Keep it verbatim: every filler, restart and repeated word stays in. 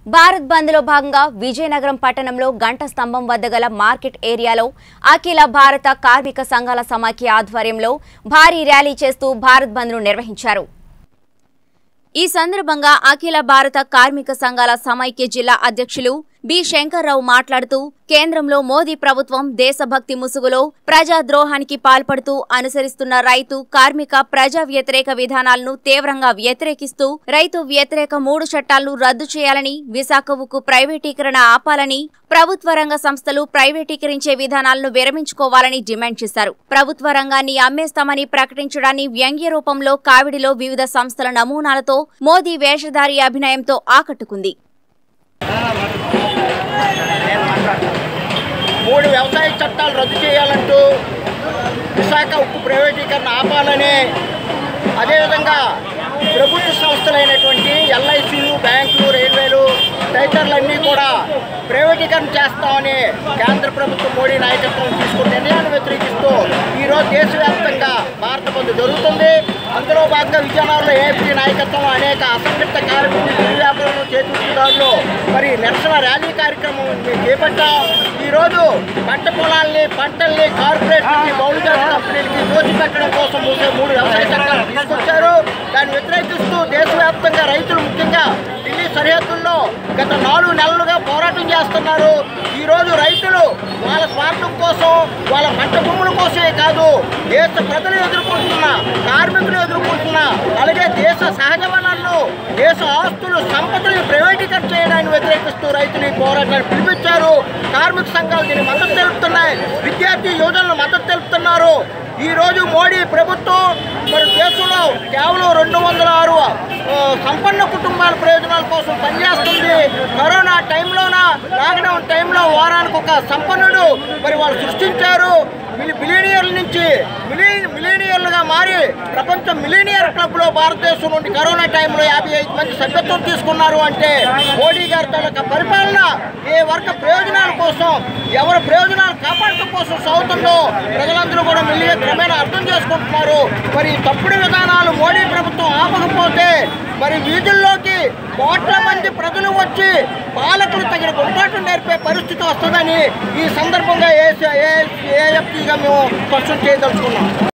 భారత్ బంద్ లో భాగంగా విజయనగరం పట్టణంలో గంట స్తంభం వద్ద గల మార్కెట్ ఏరియాలో అఖిల భారత కార్మిక సంఘాల సమాఖ్య ఆధ్వర్యంలో భారీ ర్యాలీ చేస్తూ భారత్ బంద్ ను నిర్వహించారు। ఈ సందర్భంగా అఖిల భారత కార్మిక సంఘాల సమైక్య జిల్లా అధ్యక్షులు బి శంకర్రావు మాట్లాడుతూ కేంద్రంలో మోదీ ప్రభుత్వం దేశభక్తి ముసుగులో ప్రజాద్రోహానికి పాల్పడుతూ అనుసరిస్తున్న రైతు కార్మిక ప్రజా వ్యతిరేక విధానాలను తీవ్రంగా వ్యతిరేకిస్తూ రైతు వ్యతిరేక మూడు చట్టాలను రద్దు చేయాలని, విశాఖ ఉక్కు ప్రైవేటీకరణ ఆపాలని, ప్రభుత్వ రంగ సంస్థలు ప్రైవేటీకరించే విధానాలను విరమించుకోవాలని డిమాండ్ చేశారు। ప్రభుత్వ రంగాన్ని అమ్మేస్తామని ప్రకటించడాన్ని వ్యంగ్య రూపంలో కావిడిలో వివిధ సంస్థల నమూనాలతో మోదీ వేషధారి అభినయంతో ఆకట్టుకుంది। మూడు వ్యవసాయ చట్టాలు రద్దు చేయాలంటూ, విశాఖ ఉక్కు ప్రైవేటీకరణ ఆపాలని, అదేవిధంగా ప్రభుత్వ సంస్థలైనటువంటి ఎల్ఐసీలు, బ్యాంకులు, రైల్వేలు తదితరులన్నీ కూడా ప్రైవేటీకరణ చేస్తామని కేంద్ర ప్రభుత్వం మోడీ నాయకత్వం తీసుకున్న నిర్ణయాన్ని వ్యతిరేకిస్తూ ఈరోజు దేశవ్యాప్తంగా భారత బంద్ జరుగుతుంది। అందులో భాగంగా విజయనగరంలో ఏపీ నాయకత్వం అనేక అసంఘటిత కార్మికులు, చిరు వ్యాపారులు, చేతిదారులు మరి నిరసన ర్యాలీ కార్యక్రమం చేపట్టాం। ఈరోజు పంట పొలాల్ని, పంటల్ని కార్పొరేట్లకి, బహుళజాతి కంపెనీలకి దోచిపెట్టడం కోసం మూడు వ్యవసాయ చట్టాలు తీసుకొచ్చారు। దాన్ని వ్యతిరేకిస్తూ దేశవ్యాప్తంగా రైతులు ముఖ్యంగా ఢిల్లీ సరిహద్దుల్లో గత నాలుగు నెలలుగా పోరాటం చేస్తున్నారు। ఈరోజు రైతులు వాళ్ళ స్వార్థం కోసం, వాళ్ళ పంట భూముల కోసమే కాదు, దేశ ప్రజలు ఎదుర్కొంటున్న, కార్మికులు ఎదుర్కొంటున్న, అలాగే దేశ సహజ వనరులు, దేశ ఆస్తులు, సంపదలు ప్రైవేటీకరణ చేయడాన్ని వ్యతిరేకిస్తూ రైతులు ఈ పోరాటాన్ని పిలిపించారు। కార్మిక సంఘాలు దీన్ని మద్దతు తెలుపుతున్నాయి, విద్యార్థి యువజనులు మద్దతు తెలుపుతున్నారు। ఈరోజు మోడీ ప్రభుత్వం మరి దేశంలో కేవలం రెండు వందల ఆరు సంపన్న కుటుంబాల ప్రయోజనాల కోసం పనిచేస్తుంది। కరోనా టైంలోన, లాక్డౌన్ టైంలో వారానికి ఒక సంపన్నుడు మరి వాళ్ళు సృష్టించారు। మిలీనియర్ల నుంచి మిలీ మిలీనియర్లుగా మారి ప్రపంచ మిలీనియర్ క్లబ్లో భారతదేశం నుండి కరోనా టైంలో యాభై ఐదు మంది సభ్యత్వం తీసుకున్నారు అంటే మోడీ గారి తాలూకా పరిపాలన ఏ వర్గ ప్రయోజనాల కోసం, ఎవరి ప్రయోజనాలు కాపాడటం కోసం సాగుతుందో ప్రజలందరూ కూడా మిల్లి క్రమేణా అర్థం చేసుకుంటున్నారు। మరి తప్పుడు విధానాలు మోడీ ప్రభుత్వం ఆపకపోతే మరి వీధుల్లోకి కోట్ల మంది ప్రజలు వచ్చి పాలకులు తగిన గుంపాటు నేర్పే పరిస్థితి వస్తుందని ఈ సందర్భంగా ఏఎఫ్టీగా మేము స్పష్టం చేయదలుచుకున్నాం।